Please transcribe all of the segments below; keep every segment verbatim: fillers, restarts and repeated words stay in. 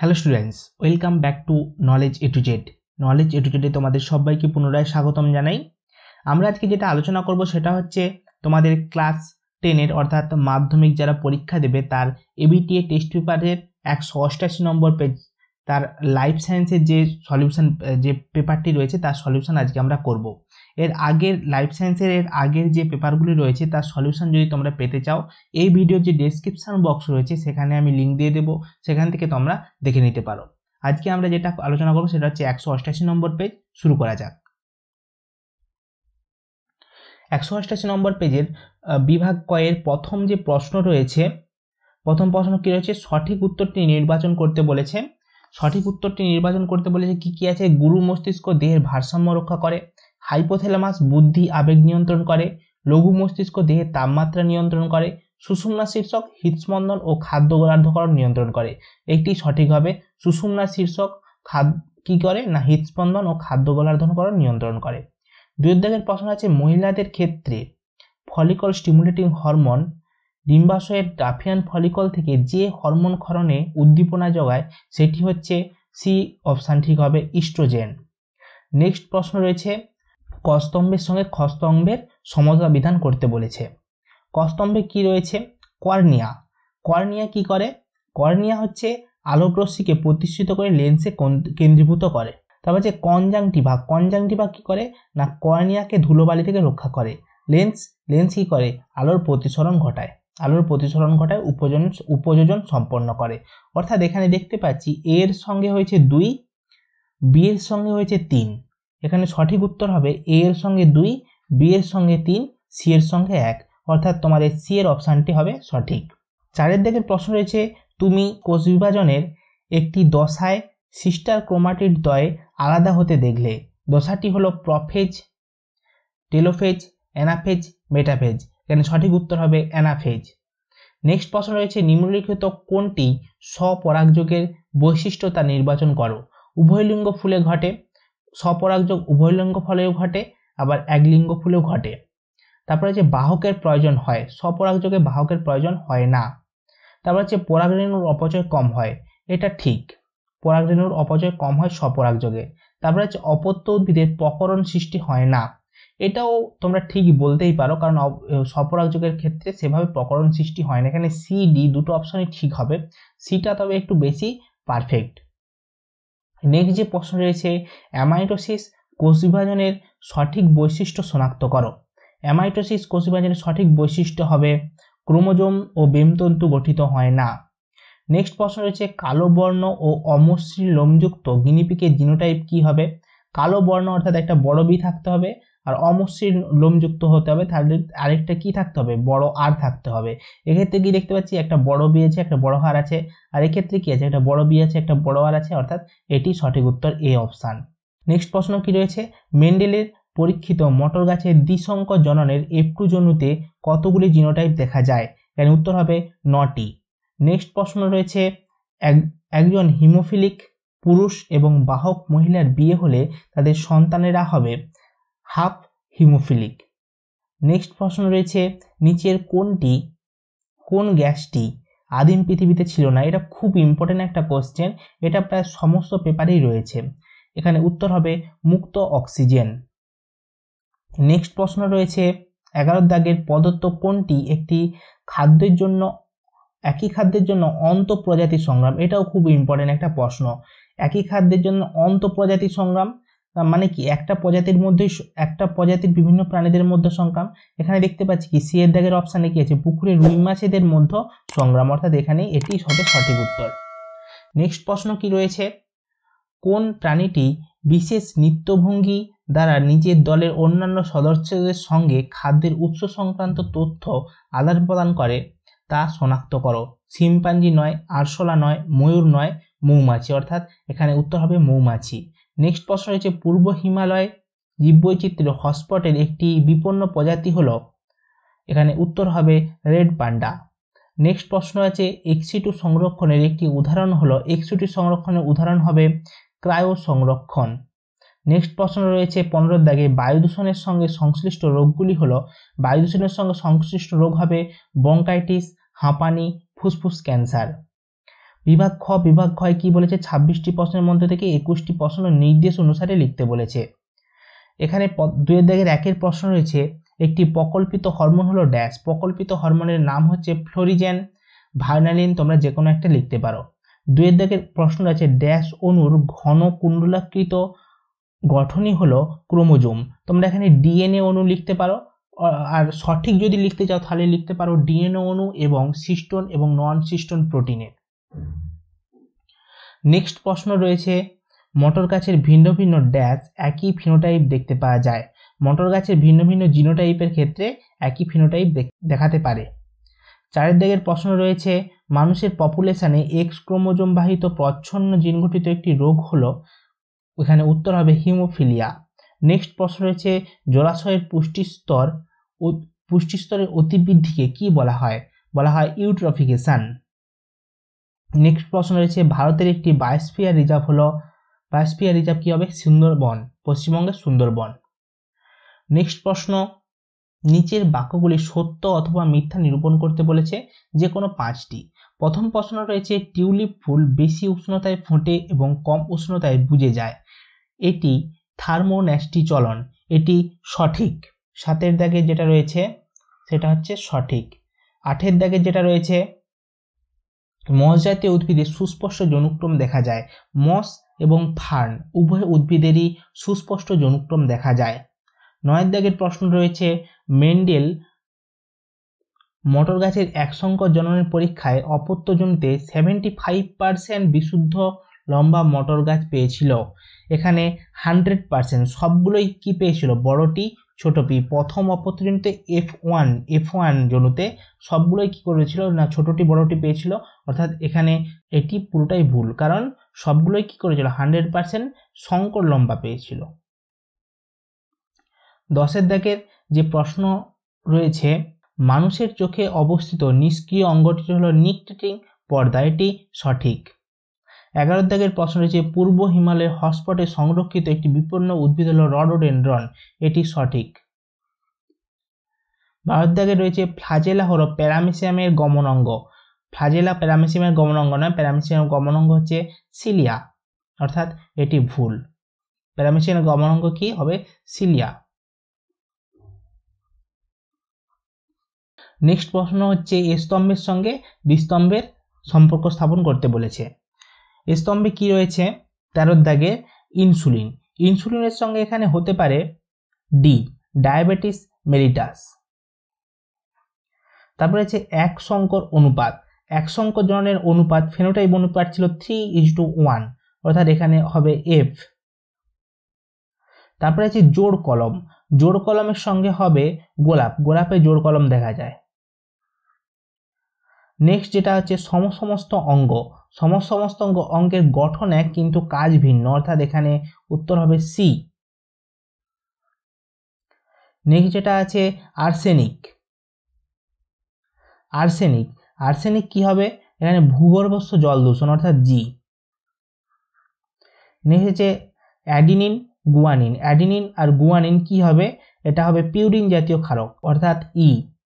Hello students, welcome back to knowledge A to Z. Knowledge A to জেডে তোমাদের সবাইকে পুনরায় স্বাগতম জানাই। আমরা আজকে যেটা আলোচনা করব সেটা হচ্ছে তোমাদের ক্লাস টেনের অর্থাৎ মাধ্যমিক যারা পরীক্ষা দেবে তার এবিটিএ টেস্ট পেপারের একশো অষ্টাশি নম্বর পেজ, তার লাইফ সায়েন্সের যে সলিউশন যে পেপারটি রয়েছে তার সলিউশন আজকে আমরা করব। এর আগের লাইফ সায়েন্সের এর আগের যে পেপারগুলি রয়েছে তার সলিউশন যদি তোমরা পেতে চাও, এই ভিডিওর যে ডেসক্রিপশন বক্স রয়েছে সেখানে আমি লিঙ্ক দিয়ে দেবো, সেখান থেকে তোমরা দেখে নিতে পারো। আজকে আমরা যেটা আলোচনা করবো সেটা হচ্ছে একশো অষ্টাশি নম্বর পেজ। শুরু করা যাক। একশো অষ্টাশি নম্বর পেজের বিভাগ কয়ের প্রথম যে প্রশ্ন রয়েছে, প্রথম প্রশ্ন কি রয়েছে, সঠিক উত্তরটি নির্বাচন করতে বলেছে। সঠিক উত্তরটি নির্বাচন করতে বলেছে কি কি আছে, গুরু মস্তিষ্ক দেহের ভারসাম্য রক্ষা করে, হাইপোথ্যালামাস বুদ্ধি আবেগ নিয়ন্ত্রণ করে, লঘু মস্তিষ্ক দেহের তাপমাত্রা নিয়ন্ত্রণ করে, সুষুম্না শীর্ষক হৃদস্পন্দন ও খাদ্য গোলার্ধকরণ নিয়ন্ত্রণ করে। একটি সঠিক হবে সুষুম্না শীর্ষক খাদ্য কি করে না হৃদস্পন্দন ও খাদ্য গোলার্ধকরণ নিয়ন্ত্রণ করে। দুই অধ্যায়ের প্রশ্ন আছে, মহিলাদের ক্ষেত্রে ফলিকল স্টিমুলেটিং হরমোন ডিম্বাশয়ের ডাফিয়ান ফলিকল থেকে যে হরমোন ক্ষরণে উদ্দীপনা যোগায় সেটি হচ্ছে সি অপশান ঠিক হবে ইস্ট্রোজেন। নেক্সট প্রশ্ন রয়েছে, কস্তম্ভের সঙ্গে খস্তম্ভের সমতা বিধান করতে বলেছে। কস্তম্ভে কি রয়েছে, কর্নিয়া। কর্নিয়া কি করে, কর্নিয়া হচ্ছে আলোক রশ্মিকে প্রতিষ্ঠিত করে লেন্সে কেন্দ্রীভূত করে। তারপর হচ্ছে কনজাংটিভা। কনজাংটিভা কি করে না কর্নিয়াকে ধুলোবালি থেকে রক্ষা করে। লেন্স লেন্স কি করে আলোর প্রতিসরণ ঘটায়, আলোর প্রতিসরণ ঘটায় উপযোজন উপযোজন সম্পন্ন করে। অর্থাৎ এখানে দেখতে পাচ্ছি এ এর সঙ্গে হয়েছে দুই, বি এর সঙ্গে হয়েছে তিন। এখানে সঠিক উত্তর হবে এ এর সঙ্গে দুই, বি এর সঙ্গে তিন, সি এর সঙ্গে এক। অর্থাৎ তোমাদের সি এর অপশানটি হবে সঠিক। চারের দিকের প্রশ্ন রয়েছে, তুমি কোষ বিভাজনের একটি দশায় সিস্টার ক্রোমাটিড দ্বয়ে আলাদা হতে দেখলে। দশাটি হলো প্রফেজ, টেলোফেজ, অ্যানাফেজ, মেটাফেজ। এখানে সঠিক উত্তর হবে অ্যানাফেজ। নেক্সট প্রশ্ন রয়েছে, নিম্নলিখিত কোনটি স্বপরাগযোগের বৈশিষ্ট্য তা নির্বাচন করো। উভয়লিঙ্গ ফুলে ঘটে, স্বপরাগযোগ উভয়লিঙ্গ ফলেও ঘটে, আবার একলিঙ্গ ফুলেও ঘটে। তারপরে হচ্ছে বাহকের প্রয়োজন হয়, স্বপরাগযোগে বাহকের প্রয়োজন হয় না। তারপর হচ্ছে পরাগরেণুর অপচয় কম হয়, এটা ঠিক, পরাগরেণুর অপচয় কম হয় স্বপরাগযোগে। তারপরে হচ্ছে অপত্য উদ্ভিদের প্রকরণ সৃষ্টি হয় না, এটাও তোমরা ঠিক বলতেই পারো, কারণ স্বপরাগযোগের ক্ষেত্রে সেভাবে প্রকরণ সৃষ্টি হয় না। এখানে সি ডি দুটো অপশনই ঠিক হবে, সিটা তবে একটু বেশি পারফেক্ট। নেক্সট যে প্রশ্ন রয়েছে, অ্যামাইটোসিস কোষ বিভাজনের সঠিক বৈশিষ্ট্য শনাক্ত করো। অ্যামাইটোসিস কোষ বিভাজনের সঠিক বৈশিষ্ট্য হবে ক্রোমোজোম ও বেমতন্তু গঠিত হয় না। নেক্সট প্রশ্ন রয়েছে, কালো বর্ণ ও অমসৃণ লোমযুক্ত গিনিপিগের জিনোটাইপ কি হবে। কালো বর্ণ অর্থাৎ একটা বড় বি থাকতে হবে, আর অমসৃণ লোমযুক্ত হতে হবে, তাহলে আরেকটা কি থাকতে হবে বড় আর থাকতে হবে। এক্ষেত্রে কি দেখতে পাচ্ছি একটা বড় বি আছে একটা বড় আর আছে, আর এক্ষেত্রে কি আছে একটা বড় বি আছে একটা বড় আর আছে, অর্থাৎ এটি সঠিক উত্তর এ অপশান। নেক্সট প্রশ্ন কি রয়েছে, মেন্ডেলের পরীক্ষিত মটর গাছের দ্বিসংকর জননের এফ টু জনুতে কতগুলি জিনোটাইপ দেখা যায়। এর উত্তর হবে নটি। নেক্সট প্রশ্ন রয়েছে, এক একজন হিমোফিলিক পুরুষ এবং বাহক মহিলার বিয়ে হলে তাদের সন্তানেরা হবে হাফ হিমোফিলিক। নেক্সট প্রশ্ন রয়েছে, নিচের কোনটি কোন গ্যাসটি আদিম পৃথিবীতে ছিল না। এটা খুব ইম্পর্টেন্ট একটা কোশ্চেন, এটা প্রায় সমস্ত পেপারেই রয়েছে। এখানে উত্তর হবে মুক্ত অক্সিজেন। নেক্সট প্রশ্ন রয়েছে, এগারো দাগের প্রদত্ত কোনটি একটি খাদ্যের জন্য একই খাদ্যের জন্য অন্তঃপ্রজাতি সংগ্রাম। এটাও খুব ইম্পর্টেন্ট একটা প্রশ্ন। একই খাদ্যের জন্য অন্তঃপ্রজাতি সংগ্রাম মানে কি, একটা প্রজাতির মধ্যে একটা প্রজাতির বিভিন্ন প্রাণীদের মধ্যে সংগ্রাম। এখানে দেখতে পাচ্ছি কি সি এর দাগের অপশানে কি আছে, পুকুরে রুই মাছেদের মধ্যে সংগ্রাম, অর্থাৎ এখানে এটি হবে সঠিক উত্তর। নেক্সট প্রশ্ন কি রয়েছে, কোন প্রাণীটি বিশেষ নৃত্যভঙ্গি দ্বারা নিজের দলের অন্যান্য সদস্যদের সঙ্গে খাদ্যের উৎস সংক্রান্ত তথ্য আদান প্রদান করে তা শনাক্ত করো। শিম্পাঞ্জি নয়, আরশোলা নয়, ময়ূর নয়, মৌমাছি। অর্থাৎ এখানে উত্তর হবে মৌমাছি। নেক্সট প্রশ্ন রয়েছে, পূর্ব হিমালয় জীববৈচিত্র্য হটস্পটের একটি বিপন্ন প্রজাতি হলো। এখানে উত্তর হবে রেড পান্ডা। নেক্সট প্রশ্ন আছে, এক্সিটু সংরক্ষণের একটি উদাহরণ হলো। এক্সিটু সংরক্ষণের উদাহরণ হবে ক্রায়ো সংরক্ষণ। নেক্সট প্রশ্ন রয়েছে পনেরো দাগে, বায়ু দূষণের সঙ্গে সংশ্লিষ্ট রোগগুলি হলো। বায়ু দূষণের সঙ্গে সংশ্লিষ্ট রোগ হবে ব্রঙ্কাইটিস, হাঁপানি, ফুসফুস ক্যান্সার। বিভাগ খ বিভাগ ক্ষয় কি বলেছে, ছাব্বিশটি প্রশ্নের মধ্যে থেকে একুশটি প্রশ্ন নির্দেশ অনুসারে লিখতে বলেছে। এখানে দুয়ের দাগের একের প্রশ্ন রয়েছে, একটি প্রকল্পিত হরমোন হলো ড্যাশ। প্রকল্পিত হরমোনের নাম হচ্ছে ফ্লোরিজেন, ভার্নালিন, তোমরা যে কোনো একটা লিখতে পারো। দুয়ের দাগের প্রশ্ন রয়েছে, ড্যাশ অণুর ঘন কুণ্ডলাকৃত গঠনই হলো ক্রোমোজোম। তোমরা এখানে ডিএনএ অণু লিখতে পারো, আর সঠিক যদি লিখতে চাও তাহলে লিখতে পারো ডিএনএ অণু এবং সিস্টোন এবং নন সিস্টোন প্রোটিনের। নেক্সট প্রশ্ন রয়েছে, মটর গাছের ভিন্ন ভিন্ন ড্যাশ একই ফিনোটাইপ দেখতে পাওয়া যায়। মটর গাছের ভিন্ন ভিন্ন জিনোটাইপের ক্ষেত্রে একই ফিনোটাইপ দেখাতে পারে। চারের দাগের প্রশ্ন রয়েছে, মানুষের পপুলেশনে এক্স ক্রোমোজোম বাহিত প্রচ্ছন্ন জিন গঠিত একটি রোগ হলো, এখানে উত্তর হবে হিমোফিলিয়া। নেক্সট প্রশ্ন রয়েছে, জলাশয়ের পুষ্টিস্তর ও পুষ্টিস্তরের অতিবৃদ্ধিকে কি বলা হয়, বলা হয় ইউট্রফিকেশন। নেক্সট প্রশ্ন রয়েছে, ভারতের একটি বায়োস্ফিয়ার রিজার্ভ হলো, বায়োস্ফিয়ার রিজার্ভ কি হবে, সুন্দরবন, পশ্চিমবঙ্গের সুন্দরবন। নেক্সট প্রশ্ন, নিচের বাক্যগুলি সত্য অথবা মিথ্যা নিরূপণ করতে বলেছে, যে কোনো পাঁচটি। প্রথম প্রশ্ন রয়েছে, টিউলিপ ফুল বেশি উষ্ণতায় ফোটে এবং কম উষ্ণতায় বুঝে যায়, এটি থার্মোন্যাস্টি চলন, এটি সঠিক। সাতের দাগে যেটা রয়েছে সেটা হচ্ছে সঠিক। আটের দাগে যেটা রয়েছে, মস জাতীয় উদ্ভিদে সুস্পষ্ট জনুক্রম দেখা যায়। মস এবং ফার্ন উভয় উদ্ভিদেরই সুস্পষ্ট জনুক্রম দেখা যায়। নয়ের দাগের প্রশ্ন রয়েছে, মেন্ডেল মটর গাছের এক সংকর জননের পরীক্ষায় অপত্যজনিতে সেভেন্টি ফাইভ পার্সেন্ট বিশুদ্ধ লম্বা মটর গাছ পেয়েছিল। এখানে হান্ড্রেড পার্সেন্ট সবগুলোই কি পেয়েছিল, বড়টি ছোটটি। প্রথম অপত্যজনিতে এফ ওয়ান এফ ওয়ান জনুতে সবগুলোই কি করেছিল না, ছোটটি বড়টি পেয়েছিল, অর্থাৎ এখানে এটি পুরোটাই ভুল, কারণ সবগুলোই কি করেছিল, হান্ড্রেড পার্সেন্ট সংকর লম্বা পেয়েছিল। দশের দাগের যে প্রশ্ন রয়েছে, মানুষের চোখে অবস্থিত নিষ্ক্রিয় অঙ্গটি হলো নিকটেটিং পর্দা, এটি সঠিক। এগারো দাগের প্রশ্ন রয়েছে, পূর্ব হিমালয়ের হটস্পটে সংরক্ষিত একটি বিপন্ন উদ্ভিদ হলো রডোডেনড্রন, এটি সঠিক। বারো দাগে রয়েছে, ফ্লাজেলা হলো প্যারামেসিয়ামের গমন অঙ্গ। ফ্লাজেলা প্যারামেসিয়ামের গমন অঙ্গ নয়, প্যারামেসিয়ামের গমন অঙ্গ হচ্ছে সিলিয়া, অর্থাৎ এটি ভুল। প্যারামেসিয়ামের গমন অঙ্গ কি হবে, সিলিয়া। নেক্সট প্রশ্ন হচ্ছে, স্তম্ভের সঙ্গে বিস্তম্ভের সম্পর্ক স্থাপন করতে বলেছে। স্তম্ভে কি রয়েছে, তেরো দাগে ইনসুলিন। ইনসুলিনের সঙ্গে এখানে হতে পারে ডি, ডায়াবেটিস মেলিটাস। তারপরে হচ্ছে এক সংকর অনুপাত। এক সংকর জননের অনুপাত, ফেনোটাইপ অনুপাত ছিল থ্রি ইজ টু ওয়ান, অর্থাৎ এখানে হবে এফ। তারপরে হচ্ছে জোড় কলম। জোড় কলমের সঙ্গে হবে গোলাপ, গোলাপে জোড় কলম দেখা যায়। নেক্সট যেটা হচ্ছে সমসমস্ত অঙ্গ। সমসমস্ত অঙ্গ অঙ্গের গঠন এক কিন্তু কাজ ভিন্ন, অর্থাৎ এখানে উত্তর হবে সি। নেক্সট যেটা আছে আর্সেনিক। আর্সেনিক আর্সেনিক কি হবে, এখানে ভূগর্ভস্থ জল দূষণ, অর্থাৎ জি। নেক্সট হচ্ছে অ্যাডিনিন গুয়ানিন। অ্যাডিনিন আর গুয়ানিন কি হবে, এটা হবে পিউরিন জাতীয় ক্ষারক, অর্থাৎ ই।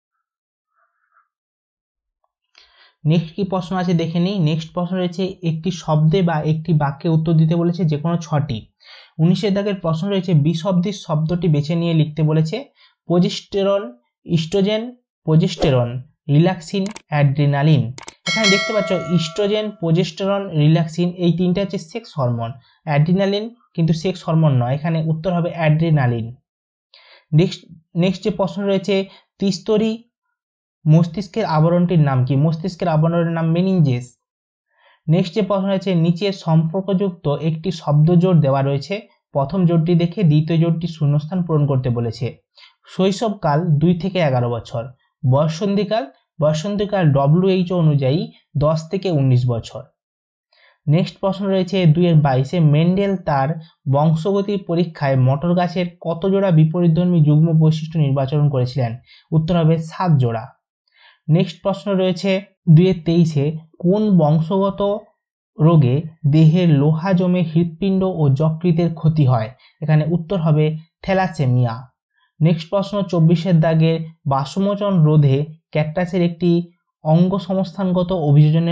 নেক্সট কি প্রশ্ন আছে দেখে নিই। নেক্সট প্রশ্ন রয়েছে, একটি শব্দে বা একটি বাক্যে উত্তর দিতে বলেছে, যে কোনো ছটি। উনিশের দাগের প্রশ্ন রয়েছে, বিশব্দের শব্দটি বেছে নিয়ে লিখতে বলেছে। Progesterone, oestrogen, progesterone, relaxin, adrenaline. এখানে দেখতে পাচ্ছ ইস্ট্রোজেন, প্রোজেস্টেরন, রিল্যাক্সিন এই তিনটা হচ্ছে সেক্স হরমোন। অ্যাড্রিনালিন কিন্তু সেক্স হরমোন নয়, এখানে উত্তর হবে অ্যাড্রিনালিন। নেক্সট নেক্সট যে প্রশ্ন রয়েছে, ত্রিস্তরী মস্তিষ্কের আবরণটির নাম কি, মস্তিষ্কের আবরণের নাম মেনিনজেস। নেক্সট যে প্রশ্ন রয়েছে, নিচে সম্পর্কযুক্ত একটি শব্দ জোড় দেওয়া রয়েছে, প্রথম জোড়টি দেখে দ্বিতীয় জোড়টি শূন্যস্থান পূরণ করতে বলেছে। শৈশবকাল দুই থেকে এগারো বছর, বয়ঃসন্ধিকাল বয়ঃসন্ধিকাল ডব্লিউএইচও অনুযায়ী দশ থেকে উনিশ বছর। নেক্সট প্রশ্ন রয়েছে, দুই এর বাইশে, মেন্ডেল তার বংশগতির পরীক্ষায় মটর গাছের কত জোড়া বিপরীতধর্মী যুগ্ম বৈশিষ্ট্য নির্বাচন করেছিলেন, উত্তর হবে সাত জোড়া। নেক্সট প্রশ্ন রয়েছে, দুই এর তেইশে, কোন বংশগত রোগে দেহের লোহা জমে হৃৎপিণ্ড ও যকৃতের ক্ষতি হয়, এখানে উত্তর হবে থ্যালাসেমিয়া। নেক্সট প্রশ্ন চব্বিশের দাগে, বাষ্পমোচন রোধে ক্যাকটাসের একটি অঙ্গ সংস্থানগত অভিযোজনের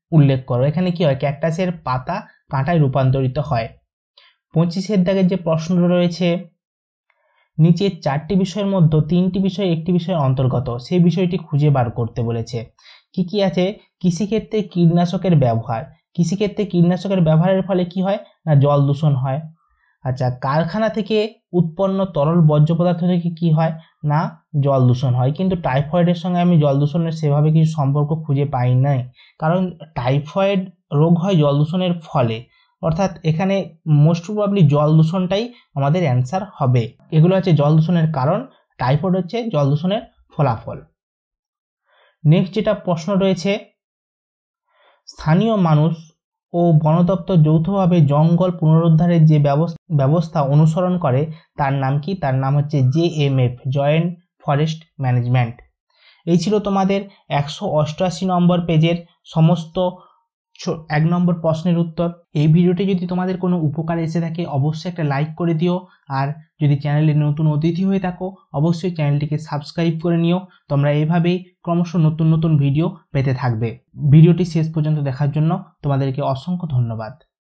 উল্লেখ করো। এখানে কি হয়, ক্যাকটাসের পাতা কাঁটায় রূপান্তরিত হয়। পঁচিশের দাগের যে প্রশ্ন রয়েছে, নিচের চারটি বিষয়ের মধ্যে তিনটি বিষয় একটি বিষয়ের অন্তর্গত, সেই বিষয়টি খুঁজে বার করতে বলেছে। কি কি আছে, কৃষিক্ষেত্রে কীটনাশকের ব্যবহার, কৃষিক্ষেত্রে কীটনাশকের ব্যবহারের ফলে কি হয় না জল দূষণ হয়। আচ্ছা, কারখানা থেকে উৎপন্ন তরল বর্জ্য পদার্থ থেকে কি হয় না জল দূষণ হয়। কিন্তু টাইফয়েডের সঙ্গে আমি জল দূষণের সেভাবে কিছু সম্পর্ক খুঁজে পাই নাই, কারণ টাইফয়েড রোগ হয় জল দূষণের ফলে, অর্থাৎ এখানে মোস্ট প্রবাবলি জল দূষণটাই আমাদের অ্যান্সার হবে। এগুলো হচ্ছে জল দূষণের কারণ, টাইফয়েড হচ্ছে জল দূষণের ফলাফল। নেক্সট যেটা প্রশ্ন রয়েছে, স্থানীয় মানুষ ও বন দপ্তর যৌথভাবে জঙ্গল পুনরুদ্ধারের যে ব্যবস্থা অনুসরণ করে তার নাম কি, তার নাম হচ্ছে J M F, joint forest management. এই ছিল তোমাদের একশো অষ্টআশি নম্বর পেজের সমস্ত এক নম্বর প্রশ্নের উত্তর। এই ভিডিওটি যদি তোমাদের কোনো উপকার এসে থাকে অবশ্যই একটা লাইক করে দিও, আর যদি চ্যানেলে নতুন অতিথি হয়ে থাকো অবশ্যই চ্যানেলটিকে সাবস্ক্রাইব করে নিও। তোমরা এইভাবেই ক্রমশ নতুন নতুন ভিডিও পেতে থাকবে। ভিডিওটি শেষ পর্যন্ত দেখার জন্য তোমাদেরকে অসংখ্য ধন্যবাদ।